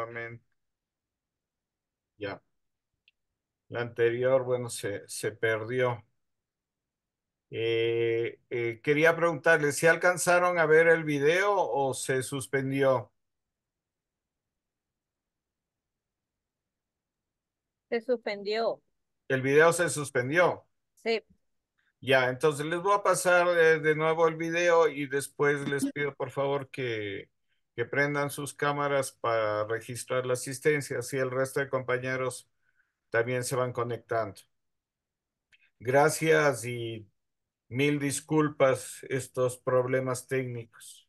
nuevamente. Ya. La anterior, bueno, se perdió. Quería preguntarle si alcanzaron a ver el video o se suspendió. Se suspendió. El video se suspendió. Sí. Ya, entonces les voy a pasar de nuevo el video y después les pido por favor que prendan sus cámaras para registrar la asistencia, así el resto de compañeros también se van conectando. Gracias y mil disculpas estos problemas técnicos.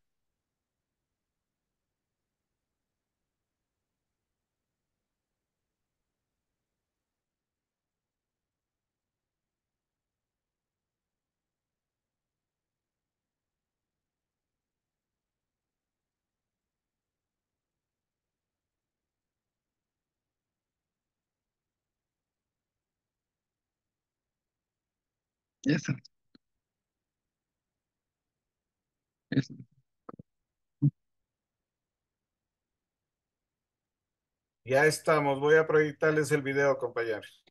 Eso, eso. Ya estamos, voy a proyectarles el video, compañeros.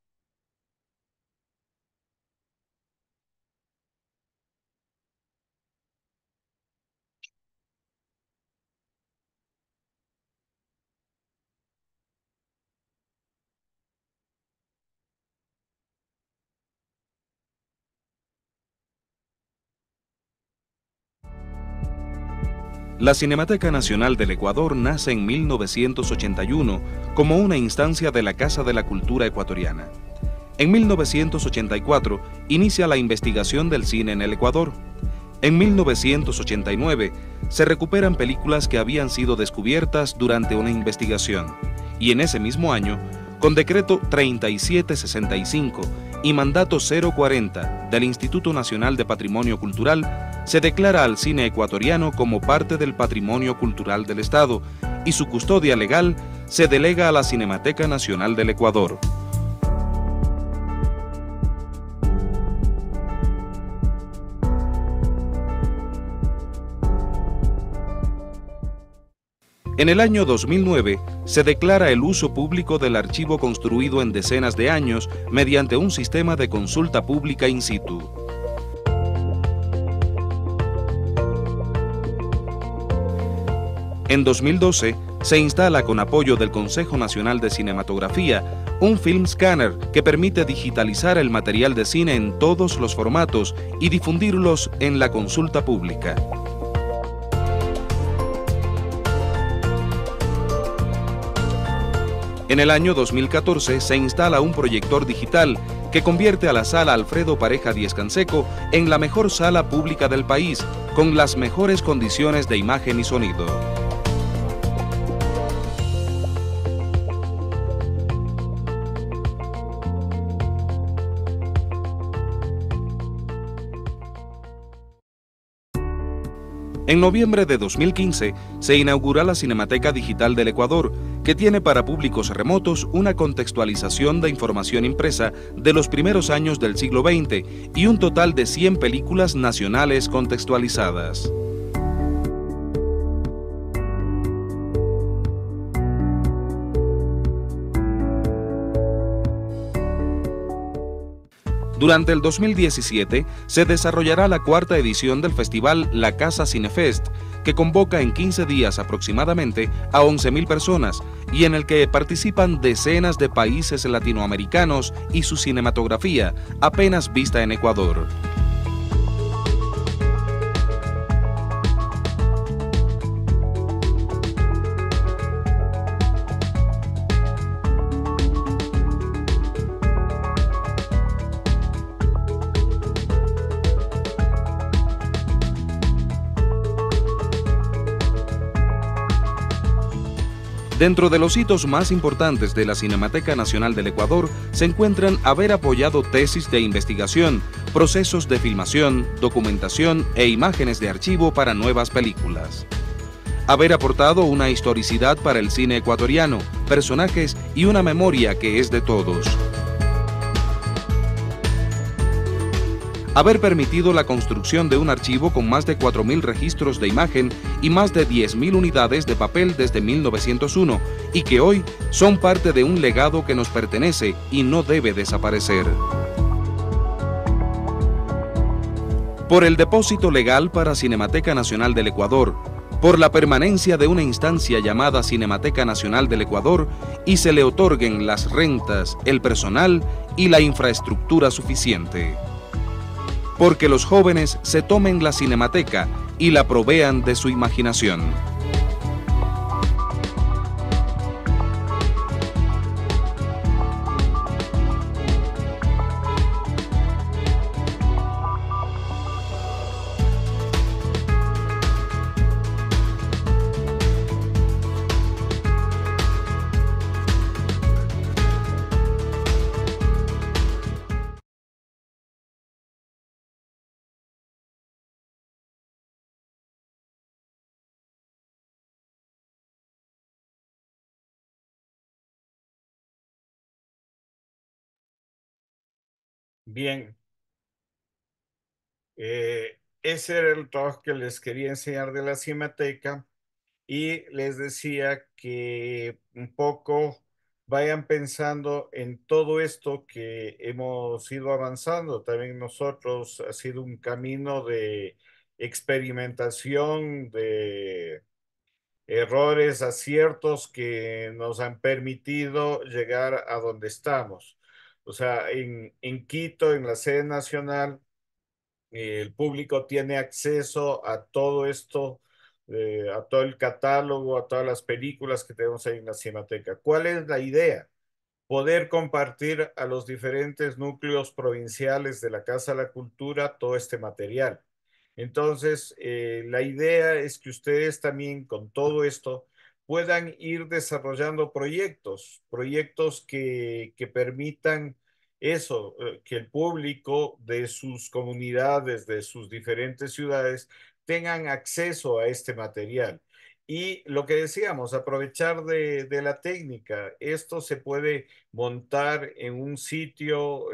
La Cinemateca Nacional del Ecuador nace en 1981 como una instancia de la Casa de la Cultura Ecuatoriana. En 1984 inicia la investigación del cine en el Ecuador. En 1989 se recuperan películas que habían sido descubiertas durante una investigación. Y en ese mismo año, con decreto 3765 y mandato 040 del Instituto Nacional de Patrimonio Cultural, se declara al cine ecuatoriano como parte del patrimonio cultural del Estado y su custodia legal se delega a la Cinemateca Nacional del Ecuador. En el año 2009 se declara el uso público del archivo construido en decenas de años mediante un sistema de consulta pública in situ. En 2012 se instala con apoyo del Consejo Nacional de Cinematografía un film scanner que permite digitalizar el material de cine en todos los formatos y difundirlos en la consulta pública. En el año 2014 se instala un proyector digital que convierte a la Sala Alfredo Pareja Díez Canseco en la mejor sala pública del país, con las mejores condiciones de imagen y sonido. En noviembre de 2015 se inaugura la Cinemateca Digital del Ecuador, que tiene para públicos remotos una contextualización de información impresa de los primeros años del siglo XX y un total de 100 películas nacionales contextualizadas. Durante el 2017 se desarrollará la cuarta edición del festival La Casa Cinefest, que convoca en 15 días aproximadamente a 11.000 personas y en el que participan decenas de países latinoamericanos y su cinematografía, apenas vista en Ecuador. Dentro de los hitos más importantes de la Cinemateca Nacional del Ecuador se encuentran haber apoyado tesis de investigación, procesos de filmación, documentación e imágenes de archivo para nuevas películas. Haber aportado una historicidad para el cine ecuatoriano, personajes y una memoria que es de todos. haber permitido la construcción de un archivo con más de 4.000 registros de imagen y más de 10.000 unidades de papel desde 1901 y que hoy son parte de un legado que nos pertenece y no debe desaparecer. Por el depósito legal para Cinemateca Nacional del Ecuador, por la permanencia de una instancia llamada Cinemateca Nacional del Ecuador y se le otorguen las rentas, el personal y la infraestructura suficiente. Porque los jóvenes se tomen la Cinemateca y la provean de su imaginación. Bien, ese era el trabajo que les quería enseñar de la Cinemateca y les decía que un poco vayan pensando en todo esto que hemos ido avanzando. También nosotros ha sido un camino de experimentación, de errores, aciertos que nos han permitido llegar a donde estamos. O sea, en Quito, en la sede nacional, el público tiene acceso a todo esto, a todo el catálogo, a todas las películas que tenemos ahí en la Cinemateca. ¿Cuál es la idea? Poder compartir a los diferentes núcleos provinciales de la Casa de la Cultura todo este material. Entonces, la idea es que ustedes también con todo esto puedan ir desarrollando proyectos que permitan eso, que el público de sus comunidades, de sus diferentes ciudades, tengan acceso a este material. Y lo que decíamos, aprovechar de la técnica. Esto se puede montar en un sitio,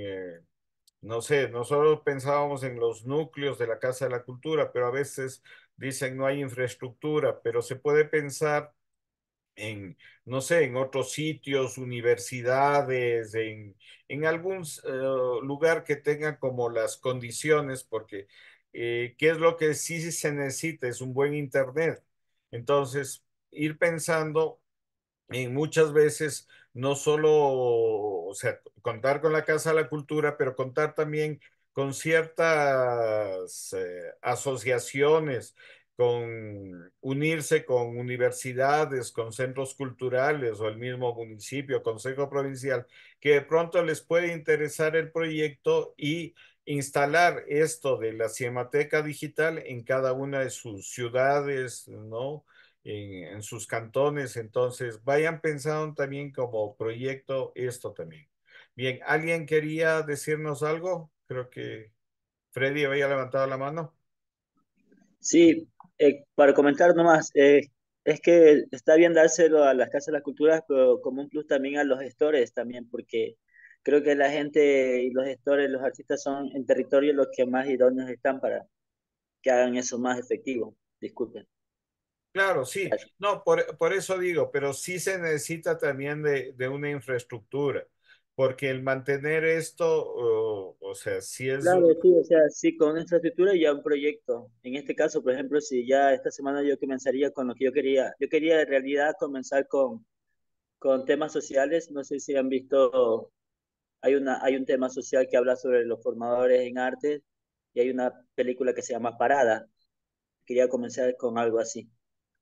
no sé, nosotros pensábamos en los núcleos de la Casa de la Cultura, pero a veces dicen no hay infraestructura, pero se puede pensar en, no sé, en otros sitios, universidades, en algún lugar que tenga como las condiciones, porque ¿qué es lo que sí se necesita? Es un buen internet. Entonces, ir pensando y muchas veces no solo, o sea, contar con la Casa de la Cultura, pero contar también con ciertas asociaciones, con unirse con universidades, con centros culturales o el mismo municipio, consejo provincial, que de pronto les puede interesar el proyecto y instalar esto de la Cinemateca Digital en cada una de sus ciudades, ¿no? En sus cantones. Entonces, vayan pensando también como proyecto esto también. Bien, ¿alguien quería decirnos algo? Creo que Freddy había levantado la mano. Sí, para comentar nomás, es que está bien dárselo a las casas de las culturas, pero como un plus también a los gestores también, porque creo que la gente y los gestores, los artistas son en territorio los que más idóneos están para que hagan eso más efectivo. Disculpen. Claro, sí. Gracias. No, por eso digo, pero sí se necesita también de una infraestructura, porque el mantener esto, o sea, sí es Claro, sí, o sea, sí, con una infraestructura y ya un proyecto. En este caso, por ejemplo, si ya esta semana yo comenzaría con lo que yo quería en realidad comenzar con temas sociales. No sé si han visto. Hay un tema social que habla sobre los formadores en arte y hay una película que se llama Parada. Quería comenzar con algo así.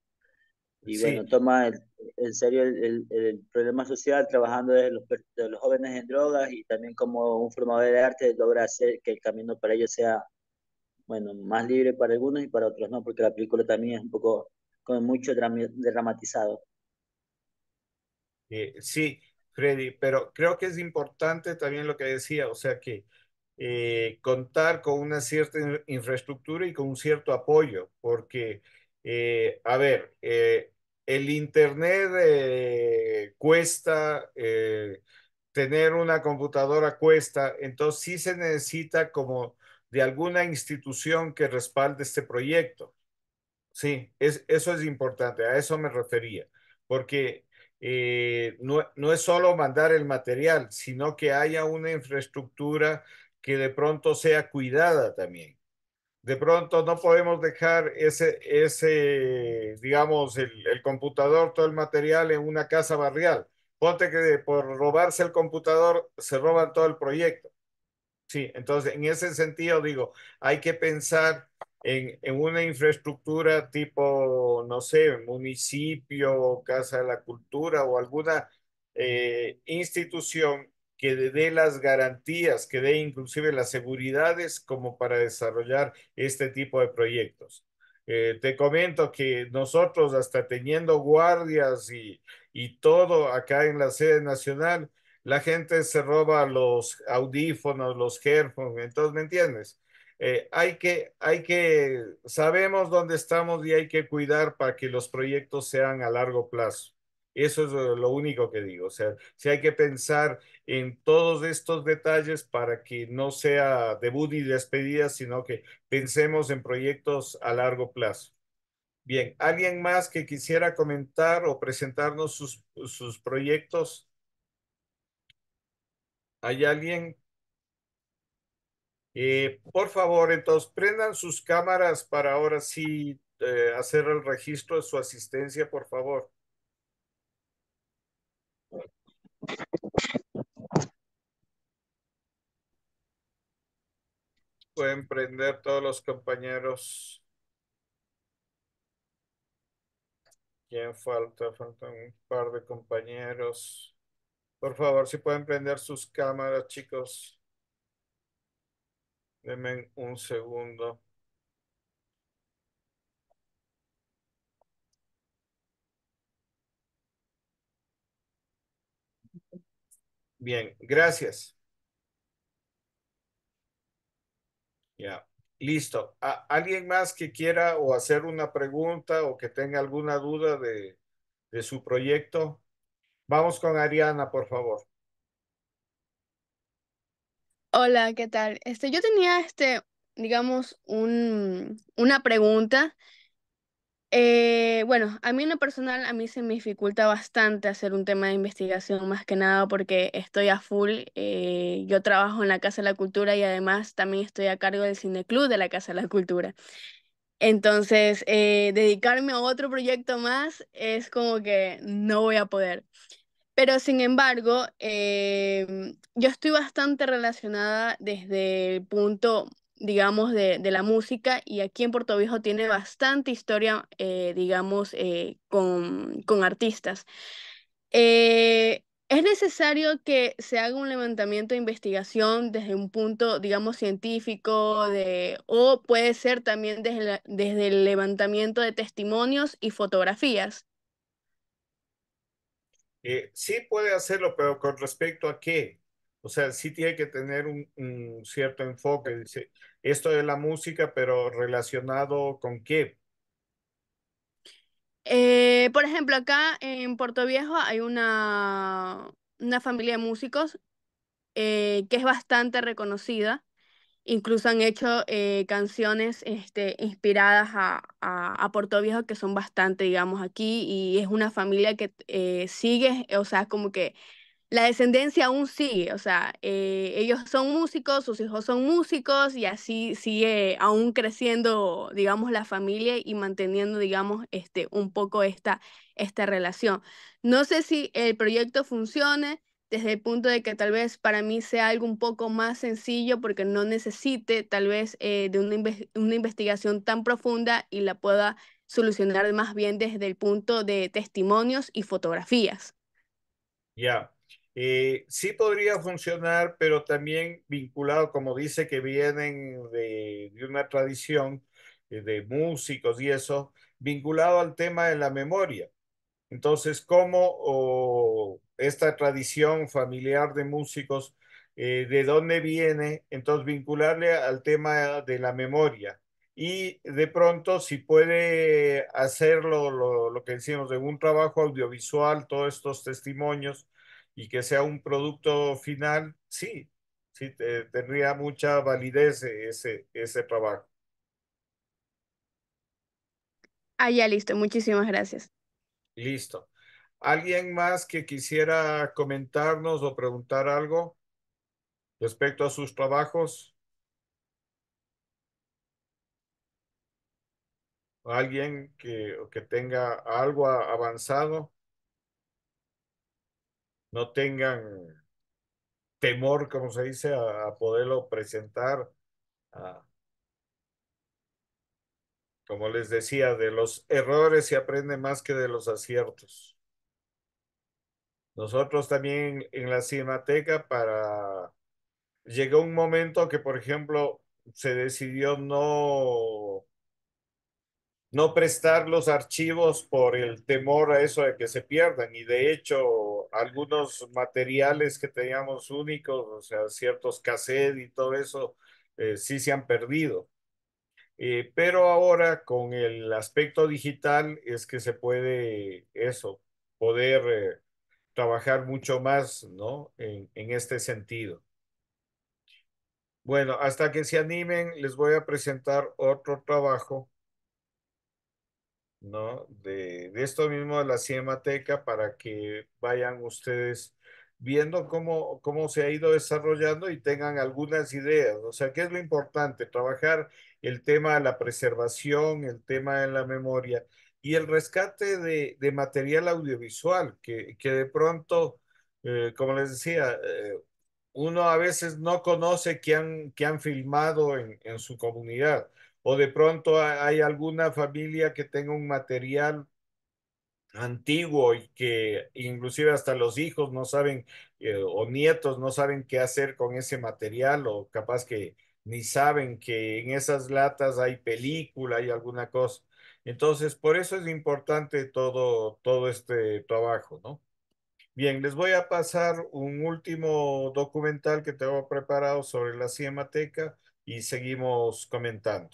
Y sí. bueno, toma en serio el problema social trabajando de los jóvenes en drogas y también como un formador de arte logra hacer que el camino para ellos sea, bueno, más libre para algunos y para otros no, porque la película también es un poco con mucho dramatizado. Sí, Freddy, pero creo que es importante también lo que decía, o sea que contar con una cierta infraestructura y con un cierto apoyo, porque, a ver, el Internet cuesta, tener una computadora cuesta, entonces sí se necesita como de alguna institución que respalde este proyecto. Sí, eso es importante, a eso me refería, porque no es solo mandar el material, sino que haya una infraestructura que de pronto sea cuidada también. De pronto no podemos dejar digamos, el computador, todo el material en una casa barrial. Ponte que por robarse el computador se roban todo el proyecto. Sí, entonces en ese sentido digo, hay que pensar en una infraestructura tipo, no sé, municipio, Casa de la Cultura o alguna institución que dé las garantías, que dé inclusive las seguridades como para desarrollar este tipo de proyectos. Te comento que nosotros, hasta teniendo guardias y todo acá en la sede nacional, la gente se roba los audífonos, los headphones, entonces, ¿me entiendes? Sabemos dónde estamos y hay que cuidar para que los proyectos sean a largo plazo. Eso es lo único que digo. O sea, sí hay que pensar en todos estos detalles para que no sea debut y despedida, sino que pensemos en proyectos a largo plazo. Bien, ¿alguien más que quisiera comentar o presentarnos sus proyectos? ¿Hay alguien? Por favor, entonces prendan sus cámaras para ahora sí hacer el registro de su asistencia, por favor. Pueden prender todos los compañeros. ¿Quién falta? Faltan un par de compañeros. Por favor, si pueden prender sus cámaras, chicos. Denme un segundo. Bien, gracias. Ya, listo. ¿Alguien más que quiera o hacer una pregunta o que tenga alguna duda de su proyecto? Vamos con Ariana, por favor. Hola, ¿qué tal? Yo tenía digamos, una pregunta. Bueno, a mí en lo personal, a mí se me dificulta bastante hacer un tema de investigación, más que nada porque estoy a full. Yo trabajo en la Casa de la Cultura y además también estoy a cargo del Cineclub de la Casa de la Cultura. Entonces, dedicarme a otro proyecto más es como que no voy a poder. Pero sin embargo, yo estoy bastante relacionada desde el punto, digamos, de la música y aquí en Puerto Viejo tiene bastante historia, digamos, con artistas. ¿Es necesario que se haga un levantamiento de investigación desde un punto, digamos, científico, o puede ser también desde el levantamiento de testimonios y fotografías? Sí puede hacerlo, pero con respecto a qué. O sea, sí tiene que tener un cierto enfoque. Dice, esto de la música, pero relacionado con qué. Por ejemplo, acá en Puerto Viejo hay una familia de músicos que es bastante reconocida. Incluso han hecho canciones inspiradas a Puerto Viejo que son bastante, digamos, aquí. Y es una familia que sigue, o sea, como que la descendencia aún sigue, o sea, ellos son músicos, sus hijos son músicos y así sigue aún creciendo, digamos, la familia y manteniendo, digamos, un poco esta relación. No sé si el proyecto funcione desde el punto de que tal vez para mí sea algo un poco más sencillo porque no necesite tal vez de una investigación tan profunda y la pueda solucionar más bien desde el punto de testimonios y fotografías. Ya. Sí podría funcionar, pero también vinculado, como dice, que vienen de una tradición de músicos y eso, vinculado al tema de la memoria. Entonces, ¿cómo esta tradición familiar de músicos, de dónde viene? Entonces, vincularle al tema de la memoria. Y de pronto, si puede hacerlo, lo que decimos, de un trabajo audiovisual, todos estos testimonios, y que sea un producto final, sí, sí, tendría mucha validez ese trabajo. Ah, ya listo, muchísimas gracias. Listo. ¿Alguien más que quisiera comentarnos o preguntar algo respecto a sus trabajos? ¿Alguien que tenga algo avanzado? No tengan temor, como se dice, a poderlo presentar. a- Como les decía, de los errores se aprende más que de los aciertos. Nosotros también en la Cinemateca llegó un momento que, por ejemplo, se decidió no prestar los archivos por el temor a eso de que se pierdan. Y de hecho, algunos materiales que teníamos únicos, o sea, ciertos cassettes y todo eso, sí se han perdido. Pero ahora con el aspecto digital es que se puede poder trabajar mucho más, ¿no? En este sentido. Bueno, hasta que se animen, les voy a presentar otro trabajo, ¿no? De esto mismo de la Cinemateca para que vayan ustedes viendo cómo se ha ido desarrollando y tengan algunas ideas. O sea, ¿qué es lo importante? Trabajar el tema de la preservación, el tema de la memoria y el rescate de material audiovisual que de pronto, como les decía, uno a veces no conoce que han filmado en su comunidad. O de pronto hay alguna familia que tenga un material antiguo y que inclusive hasta los hijos no saben o nietos no saben qué hacer con ese material o capaz que ni saben que en esas latas hay película, hay alguna cosa. Entonces, por eso es importante todo este trabajo, ¿no? Bien, les voy a pasar un último documental que tengo preparado sobre la Cinemateca y seguimos comentando.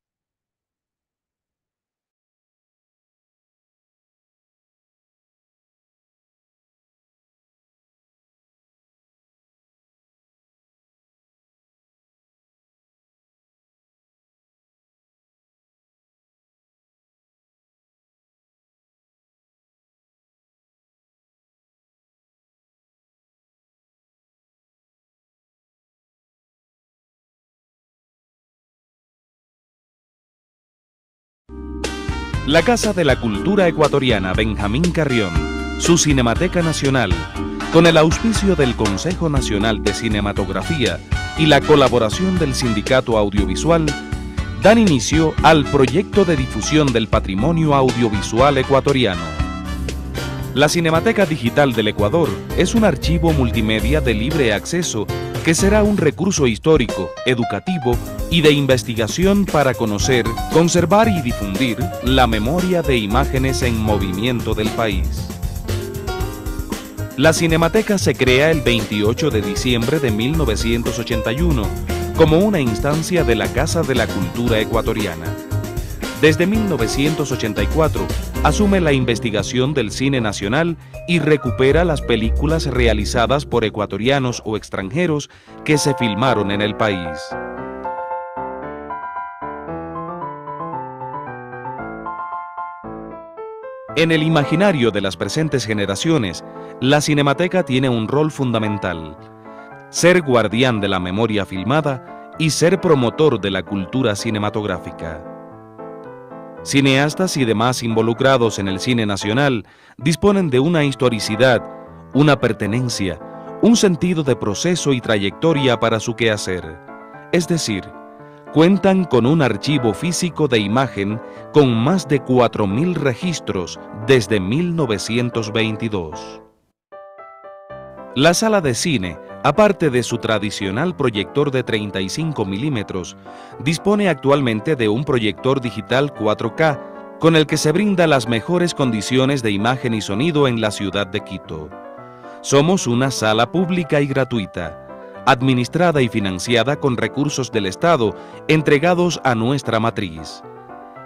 La Casa de la Cultura Ecuatoriana Benjamín Carrión, su Cinemateca Nacional, con el auspicio del Consejo Nacional de Cinematografía y la colaboración del Sindicato Audiovisual, dan inicio al proyecto de difusión del patrimonio audiovisual ecuatoriano. La Cinemateca Digital del Ecuador es un archivo multimedia de libre acceso que será un recurso histórico, educativo y de investigación para conocer, conservar y difundir la memoria de imágenes en movimiento del país. La Cinemateca se crea el 28 de diciembre de 1981 como una instancia de la Casa de la Cultura Ecuatoriana. Desde 1984 asume la investigación del cine nacional y recupera las películas realizadas por ecuatorianos o extranjeros que se filmaron en el país. En el imaginario de las presentes generaciones, la Cinemateca tiene un rol fundamental: ser guardián de la memoria filmada y ser promotor de la cultura cinematográfica. Cineastas y demás involucrados en el cine nacional disponen de una historicidad, una pertenencia, un sentido de proceso y trayectoria para su quehacer. Es decir, cuentan con un archivo físico de imagen con más de 4.000 registros desde 1922. La sala de cine, aparte de su tradicional proyector de 35 milímetros, dispone actualmente de un proyector digital 4K, con el que se brinda las mejores condiciones de imagen y sonido en la ciudad de Quito. Somos una sala pública y gratuita, administrada y financiada con recursos del Estado entregados a nuestra matriz.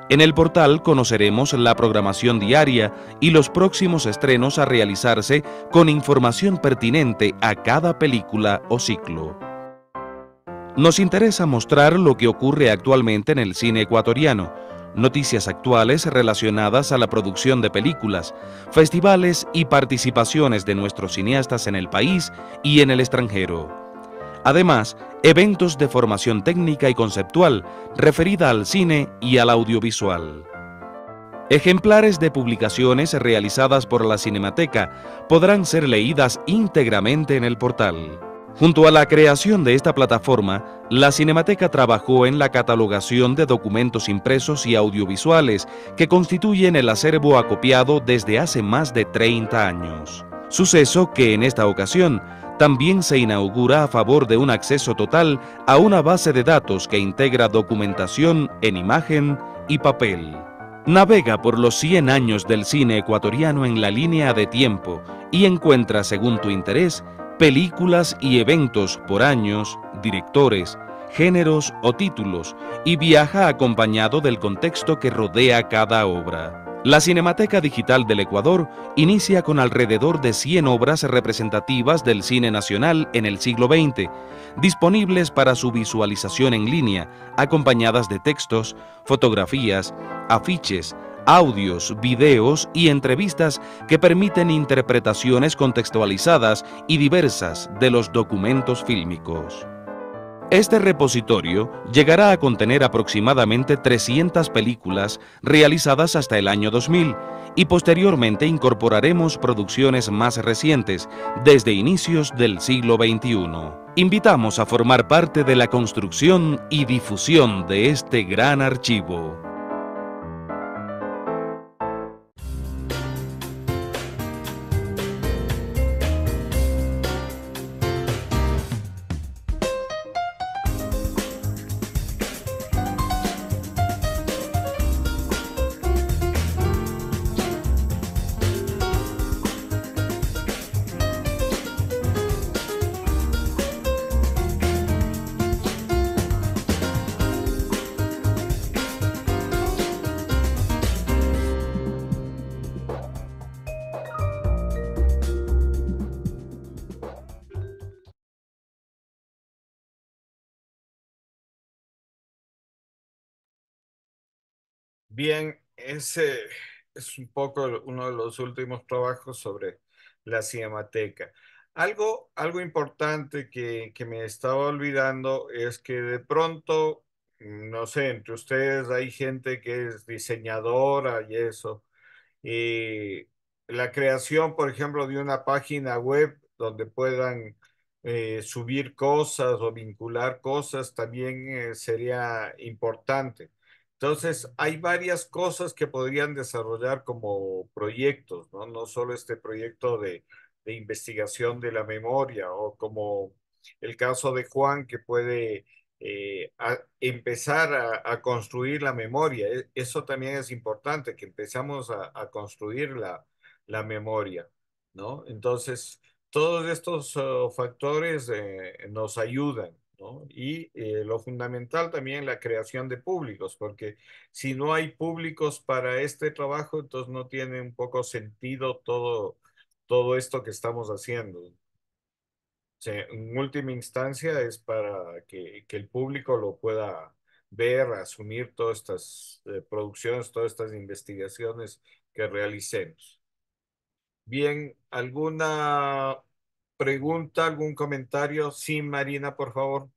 En el portal conoceremos la programación diaria y los próximos estrenos a realizarse con información pertinente a cada película o ciclo. Nos interesa mostrar lo que ocurre actualmente en el cine ecuatoriano, noticias actuales relacionadas a la producción de películas, festivales y participaciones de nuestros cineastas en el país y en el extranjero. Además, eventos de formación técnica y conceptual referida al cine y al audiovisual. Ejemplares de publicaciones realizadas por la Cinemateca podrán ser leídas íntegramente en el portal. Junto a la creación de esta plataforma, la Cinemateca trabajó en la catalogación de documentos impresos y audiovisuales que constituyen el acervo acopiado desde hace más de 30 años. Suceso que en esta ocasión también se inaugura a favor de un acceso total a una base de datos que integra documentación en imagen y papel. Navega por los 100 años del cine ecuatoriano en la línea de tiempo y encuentra, según tu interés, películas y eventos por años, directores, géneros o títulos, y viaja acompañado del contexto que rodea cada obra. La Cinemateca Digital del Ecuador inicia con alrededor de 100 obras representativas del cine nacional en el siglo XX, disponibles para su visualización en línea, acompañadas de textos, fotografías, afiches, audios, videos y entrevistas que permiten interpretaciones contextualizadas y diversas de los documentos fílmicos. Este repositorio llegará a contener aproximadamente 300 películas realizadas hasta el año 2000 y posteriormente incorporaremos producciones más recientes desde inicios del siglo XXI. Invitamos a formar parte de la construcción y difusión de este gran archivo. Bien, ese es un poco uno de los últimos trabajos sobre la Cinemateca. Algo importante que me estaba olvidando es que de pronto, no sé, entre ustedes hay gente que es diseñadora y eso. Y la creación, por ejemplo, de una página web donde puedan subir cosas o vincular cosas también sería importante. Entonces, hay varias cosas que podrían desarrollar como proyectos, ¿no? No solo este proyecto de investigación de la memoria o como el caso de Juan que puede empezar a construir la memoria. Eso también es importante, que empezamos a construir la memoria, ¿no? Entonces, todos estos factores nos ayudan, ¿no? Y lo fundamental también la creación de públicos, porque si no hay públicos para este trabajo, entonces no tiene un poco sentido todo esto que estamos haciendo. Sea, en última instancia es para que el público lo pueda ver, asumir todas estas producciones, todas estas investigaciones que realicemos. Bien, ¿alguna pregunta, algún comentario? Sí, Marina, por favor.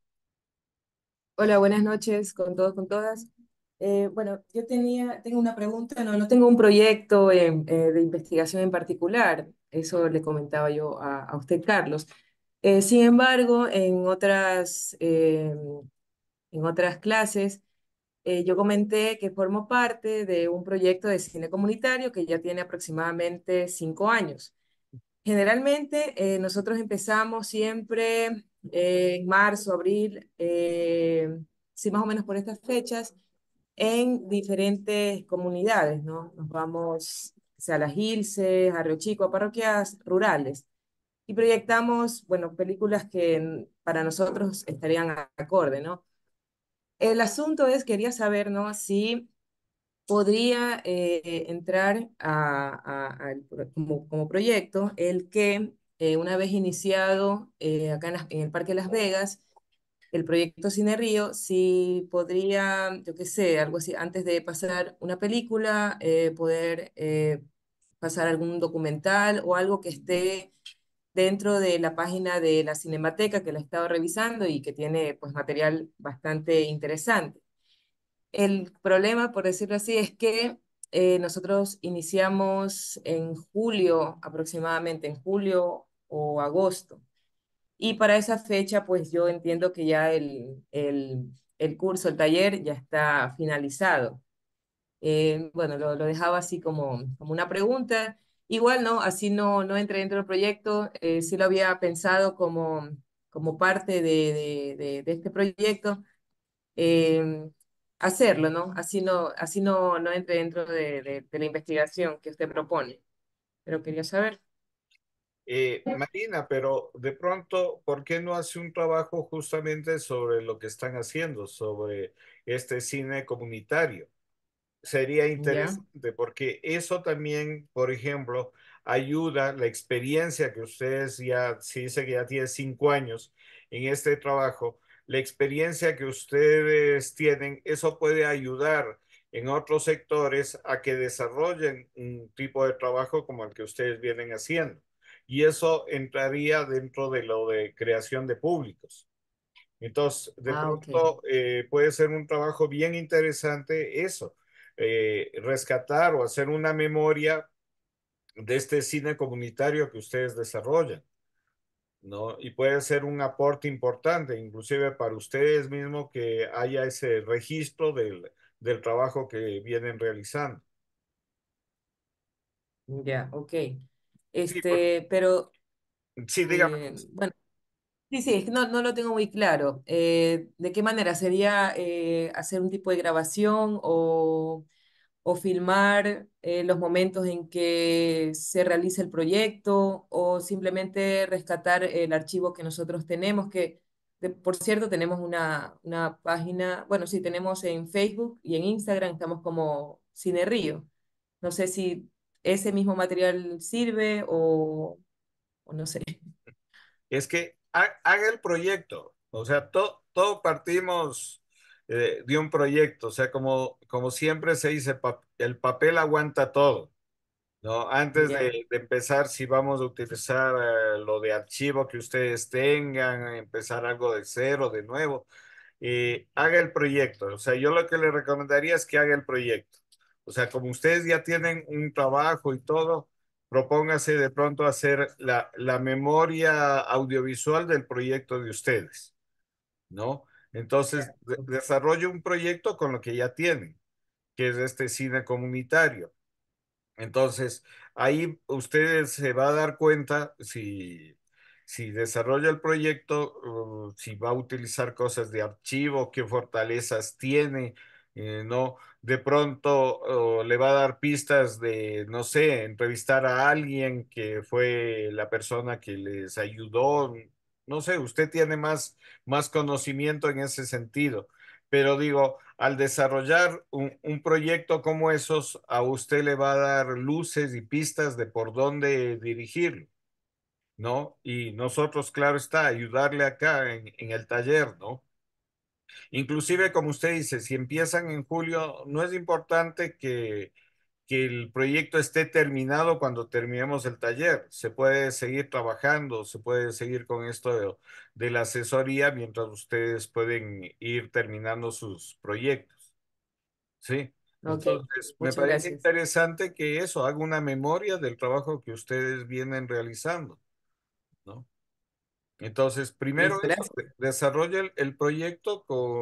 Hola, buenas noches con todos, con todas. Bueno, tengo una pregunta, no tengo un proyecto de investigación en particular, eso le comentaba yo a usted, Carlos. Sin embargo, en otras clases, yo comenté que formo parte de un proyecto de cine comunitario que ya tiene aproximadamente 5 años. Generalmente, nosotros empezamos siempre en marzo, abril, sí, más o menos por estas fechas, en diferentes comunidades, ¿no? Nos vamos, o sea, a Las Gilces, a Río Chico, a parroquias rurales, y proyectamos, bueno, películas que para nosotros estarían acorde, ¿no? El asunto es, quería saber, ¿no? Si podría entrar como proyecto el que una vez iniciado acá en el Parque Las Vegas, el proyecto Cine Río, si podría, yo qué sé, algo así, antes de pasar una película, poder pasar algún documental o algo que esté dentro de la página de la Cinemateca que la he estado revisando y que tiene pues material bastante interesante. El problema, por decirlo así, es que nosotros iniciamos en julio, aproximadamente en julio o agosto. Y para esa fecha, pues yo entiendo que ya el curso, el taller ya está finalizado. Bueno, lo dejaba así como una pregunta. Igual, ¿no? Así no entré dentro del proyecto. Sí lo había pensado como parte de este proyecto, eh, hacerlo, ¿no? Así no entre dentro de la investigación que usted propone. Pero quería saber. Marina, pero de pronto, ¿por qué no hace un trabajo justamente sobre lo que están haciendo, sobre este cine comunitario? Sería ¿Ya? interesante porque eso también, por ejemplo, ayuda la experiencia que ustedes ya, si dice que ya tiene 5 años en este trabajo, la experiencia que ustedes tienen, eso puede ayudar en otros sectores a que desarrollen un tipo de trabajo como el que ustedes vienen haciendo. Y eso entraría dentro de lo de creación de públicos. Entonces, de Ah, ok. pronto puede ser un trabajo bien interesante eso, rescatar o hacer una memoria de este cine comunitario que ustedes desarrollan, ¿no? Y puede ser un aporte importante, inclusive para ustedes mismos, que haya ese registro del trabajo que vienen realizando. Ya, ok. Sí, porque, Pero, sí, dígame. bueno, sí, sí, es que no lo tengo muy claro. ¿De qué manera? ¿Sería hacer un tipo de grabación o filmar los momentos en que se realiza el proyecto o simplemente rescatar el archivo que nosotros tenemos, que por cierto tenemos una página, bueno, sí, tenemos en Facebook y en Instagram, estamos como Cine Río. No sé si ese mismo material sirve o no sé. Es que haga el proyecto. O sea, todo partimos de un proyecto. O sea, como siempre se dice, el papel aguanta todo, ¿no? Antes Ya, de empezar, si vamos a utilizar lo de archivo que ustedes tengan, empezar algo de cero, de nuevo, haga el proyecto. O sea, yo lo que le recomendaría es que haga el proyecto. O sea, como ustedes ya tienen un trabajo y todo, propóngase de pronto hacer la memoria audiovisual del proyecto de ustedes, ¿no? Entonces, ya, ok. desarrolle un proyecto con lo que ya tienen, que es este cine comunitario. Entonces, ahí ustedes se va a dar cuenta si desarrolla el proyecto, si va a utilizar cosas de archivo, qué fortalezas tiene, ¿no? De pronto, le va a dar pistas de, no sé, entrevistar a alguien que fue la persona que les ayudó. No sé, usted tiene más conocimiento en ese sentido. Pero digo, al desarrollar un proyecto como esos, a usted le va a dar luces y pistas de por dónde dirigirlo, ¿no? Y nosotros, claro está, ayudarle acá en el taller, ¿no? Inclusive, como usted dice, si empiezan en julio, no es importante que el proyecto esté terminado cuando terminemos el taller. Se puede seguir trabajando, se puede seguir con esto de la asesoría mientras ustedes pueden ir terminando sus proyectos. Sí, Ok, entonces me muchas parece gracias. interesante que eso, haga una memoria del trabajo que ustedes vienen realizando, ¿no? Entonces, primero Listo, eso, gracias. desarrolla el proyecto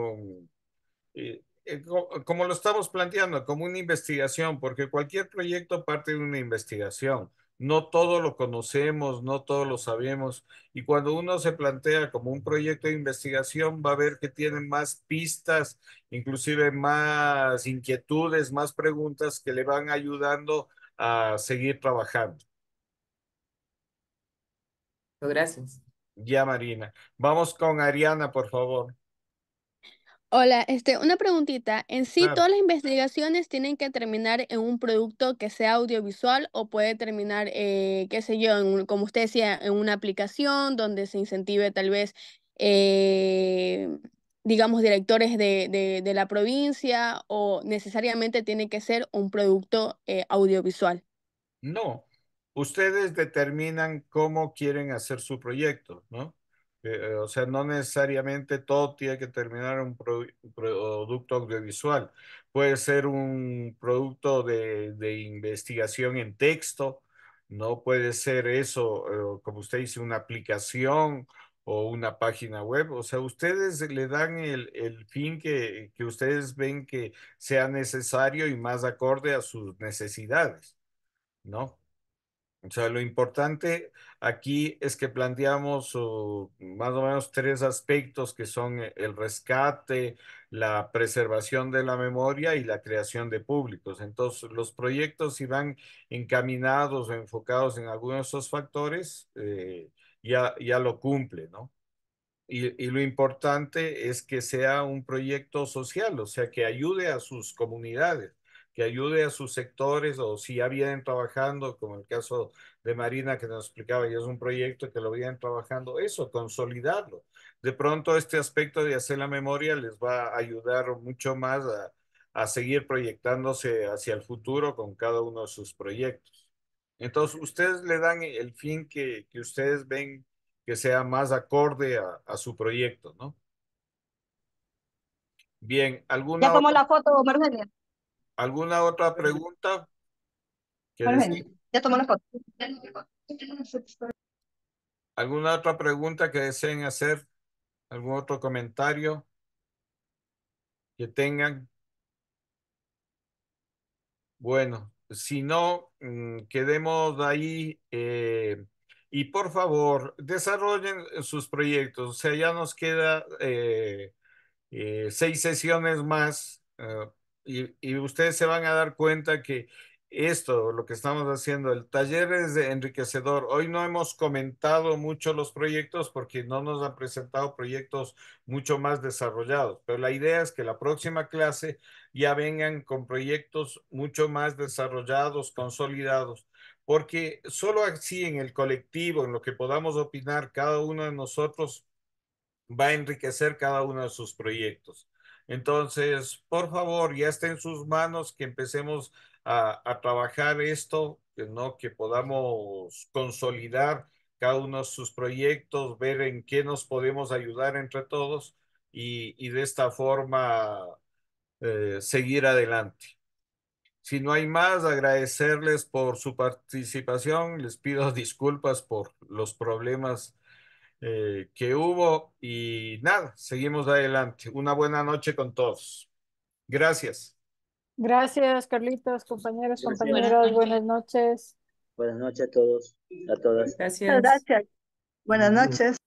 como lo estamos planteando, como una investigación, porque cualquier proyecto parte de una investigación. No todo lo conocemos, no todo lo sabemos, y cuando uno se plantea como un proyecto de investigación, va a ver que tiene más pistas, inclusive más inquietudes, más preguntas que le van ayudando a seguir trabajando. Gracias. Ya, Marina. Vamos con Ariana, por favor. Hola, una preguntita. ¿En sí Claro. todas las investigaciones tienen que terminar en un producto que sea audiovisual o puede terminar, qué sé yo, como usted decía, en una aplicación donde se incentive tal vez, eh, digamos, directores de la provincia o necesariamente tiene que ser un producto audiovisual? No, ustedes determinan cómo quieren hacer su proyecto, ¿no? O sea, no necesariamente todo tiene que terminar en un producto audiovisual. Puede ser un producto de investigación en texto, no puede ser eso, como usted dice, una aplicación o una página web. O sea, ustedes le dan el fin que ustedes ven que sea necesario y más acorde a sus necesidades, ¿no? O sea, lo importante aquí es que planteamos más o menos tres aspectos que son el rescate, la preservación de la memoria y la creación de públicos. Entonces, los proyectos si van encaminados o enfocados en algunos de esos factores, ya lo cumple, ¿no? Y lo importante es que sea un proyecto social, o sea, que ayude a sus comunidades, que ayude a sus sectores, o si ya vienen trabajando, como el caso de Marina que nos explicaba, y es un proyecto que lo vienen trabajando, eso, consolidarlo. De pronto este aspecto de hacer la memoria les va a ayudar mucho más a seguir proyectándose hacia el futuro con cada uno de sus proyectos. Entonces, ustedes le dan el fin que ustedes ven que sea más acorde a su proyecto, ¿no? Bien, Ya tomó la foto, Margelia. ¿alguna otra pregunta que Margelia, deseen? ya tomó la foto. ¿Alguna otra pregunta que deseen hacer? ¿Algún otro comentario que tengan? Bueno, si no, quedemos ahí y por favor, desarrollen sus proyectos. O sea, ya nos queda 6 sesiones más y ustedes se van a dar cuenta que esto, lo que estamos haciendo, el taller es enriquecedor. Hoy no hemos comentado mucho los proyectos porque no nos han presentado proyectos mucho más desarrollados, pero la idea es que la próxima clase ya vengan con proyectos mucho más desarrollados, consolidados. Porque solo así en el colectivo, en lo que podamos opinar cada uno de nosotros, va a enriquecer cada uno de sus proyectos. Entonces, por favor, ya está en sus manos que empecemos a trabajar esto, ¿no? Que podamos consolidar cada uno de sus proyectos, ver en qué nos podemos ayudar entre todos y de esta forma seguir adelante. Si no hay más, agradecerles por su participación. Les pido disculpas por los problemas que hubo y nada, seguimos adelante. Una buena noche con todos. Gracias. Gracias, Carlitos, compañeros, Gracias. compañeras, buenas noches. Buenas noches a todos, a todas. Gracias. Gracias. Buenas noches.